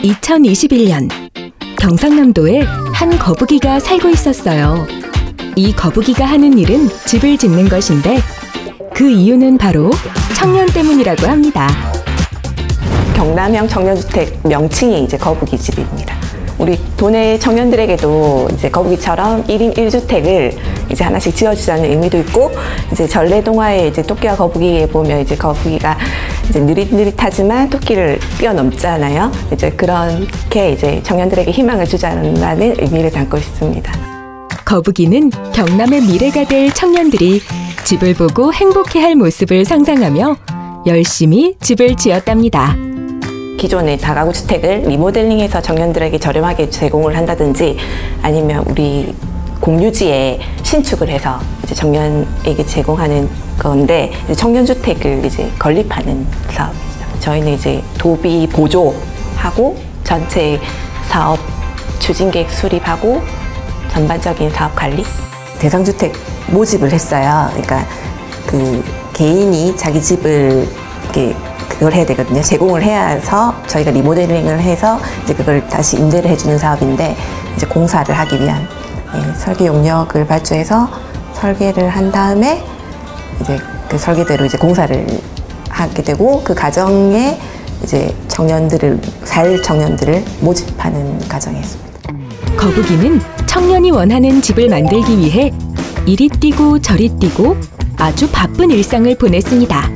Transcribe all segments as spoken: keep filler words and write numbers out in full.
이천이십일 년 경상남도에 한 거북이가 살고 있었어요. 이 거북이가 하는 일은 집을 짓는 것인데 그 이유는 바로 청년 때문이라고 합니다. 경남형 청년주택 명칭이 이제 거북이 집입니다. 우리 도내 청년들에게도 이제 거북이처럼 일 인 일 주택을 이제 하나씩 지어주자는 의미도 있고, 이제 전래동화에 이제 토끼와 거북이에 보면 이제 거북이가 이제 느릿느릿하지만 토끼를 뛰어넘잖아요. 이제 그렇게 이제 청년들에게 희망을 주자는 의미를 담고 있습니다. 거북이는 경남의 미래가 될 청년들이 집을 보고 행복해할 모습을 상상하며 열심히 집을 지었답니다. 기존의 다가구 주택을 리모델링해서 청년들에게 저렴하게 제공을 한다든지, 아니면 우리 공유지에 신축을 해서 이제 청년에게 제공하는 건데, 이제 청년주택을 이제 건립하는 사업입니다. 저희는 이제 도비 보조하고 전체 사업 추진계획 수립하고 전반적인 사업 관리, 대상주택 모집을 했어요. 그러니까 그 개인이 자기 집을 이렇게 그걸 해야 되거든요. 제공을 해야 해서 저희가 리모델링을 해서 이제 그걸 다시 임대를 해주는 사업인데, 이제 공사를 하기 위한 예, 설계 용역을 발주해서 설계를 한 다음에 이제 그 설계대로 이제 공사를 하게 되고, 그 과정에 이제 청년들을 살 청년들을 모집하는 과정이었습니다. 거북이는 청년이 원하는 집을 만들기 위해 이리 뛰고 저리 뛰고 아주 바쁜 일상을 보냈습니다.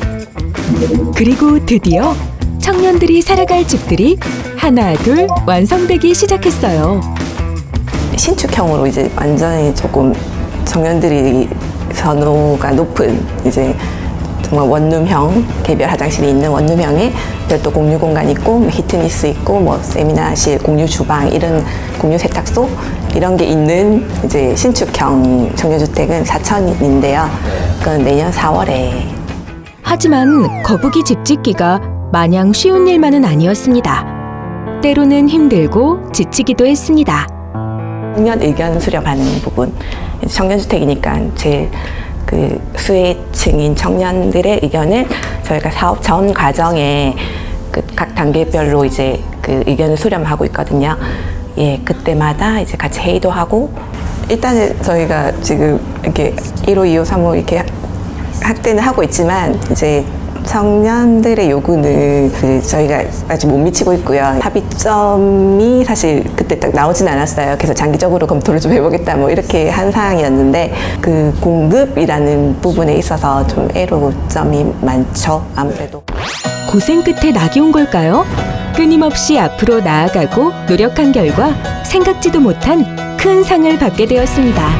그리고 드디어 청년들이 살아갈 집들이 하나 둘 완성되기 시작했어요. 신축형으로 이제 완전히 조금 청년들이 선호가 높은 이제 정말 원룸형, 개별 화장실이 있는 원룸형에 별도 공유 공간 있고, 히트니스 있고, 뭐 세미나실, 공유 주방, 이런 공유 세탁소 이런 게 있는 이제 신축형 청년주택은 사천인데요. 그건 내년 사월에. 하지만 거북이 집 짓기가 마냥 쉬운 일만은 아니었습니다. 때로는 힘들고 지치기도 했습니다. 청년 의견 수렴하는 부분, 청년주택이니까 제일 그 수혜층인 청년들의 의견을 저희가 사업 전 과정에 그 각 단계별로 이제 그 의견을 수렴하고 있거든요. 예, 그때마다 이제 같이 회의도 하고, 일단은 저희가 지금 이렇게 일 호, 이 호, 삼 호 이렇게 확대는 하고 있지만, 이제 청년들의 요구는 그 저희가 아직 못 미치고 있고요. 합의점이 사실 그때 딱 나오진 않았어요. 그래서 장기적으로 검토를 좀 해보겠다 뭐 이렇게 한 사항이었는데, 그 공급이라는 부분에 있어서 좀 애로점이 많죠. 아무래도. 고생 끝에 낙이 온 걸까요? 끊임없이 앞으로 나아가고 노력한 결과 생각지도 못한 큰 상을 받게 되었습니다.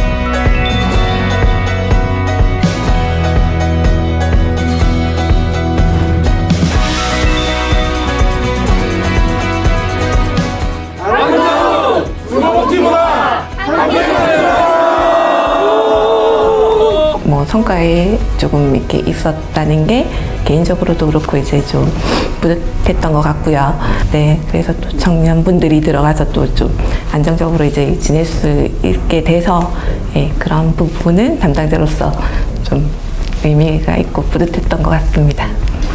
뭐 성과에 조금 이렇게 있었다는 게 개인적으로도 그렇고 이제 좀 뿌듯했던 것 같고요. 네, 그래서 또 청년분들이 들어가서 또 좀 안정적으로 이제 지낼 수 있게 돼서, 예, 그런 부분은 담당자로서 좀 의미가 있고 뿌듯했던 것 같습니다.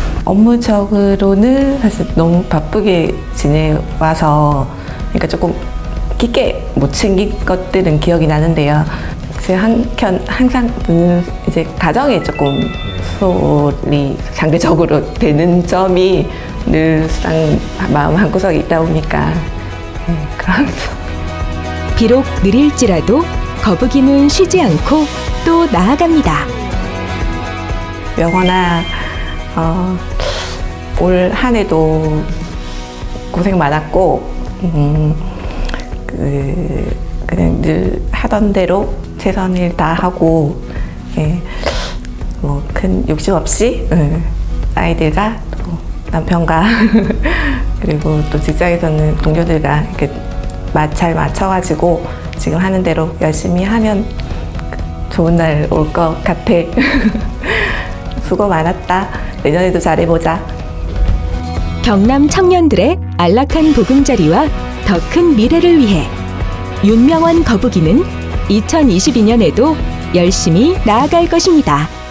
업무적으로는 사실 너무 바쁘게 지내와서, 그러니까 조금 깊게 못 챙긴 것들은 기억이 나는데요. 한편 항상 그 이제 가정에 조금 소홀히 상대적으로 되는 점이 늘상 마음 한구석에 있다 보니까, 네, 그런. 비록 느릴지라도 거북이는 쉬지 않고 또 나아갑니다. 명원아, 어, 올 한 해도 고생 많았고, 음, 그, 그냥 늘 하던 대로 최선을 다하고, 예, 뭐 큰 욕심 없이, 예, 아이들과 또 남편과 그리고 또 직장에서는 동료들과 이렇게 잘 맞춰가지고 지금 하는 대로 열심히 하면 좋은 날 올 것 같아. 수고 많았다. 내년에도 잘해보자. 경남 청년들의 안락한 보금자리와 더 큰 미래를 위해 윤명원 거북이는 이천이십이 년에도 열심히 나아갈 것입니다.